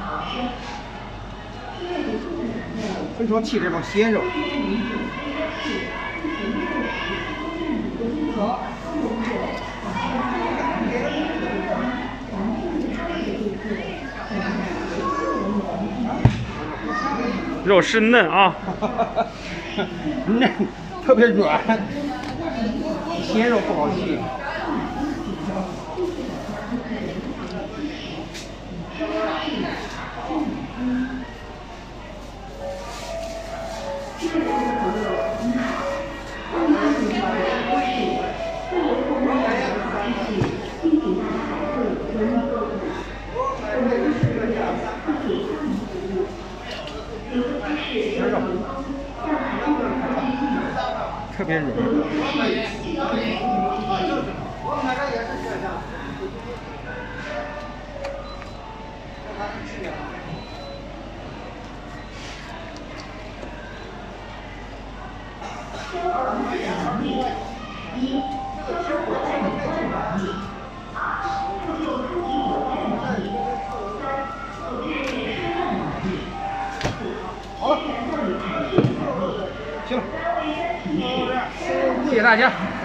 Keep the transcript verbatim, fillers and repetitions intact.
非常气这种鲜肉。 肉是嫩啊， 嫩，特别软，鲜肉不好切。鲜肉特别软。好了，行了，谢谢大家。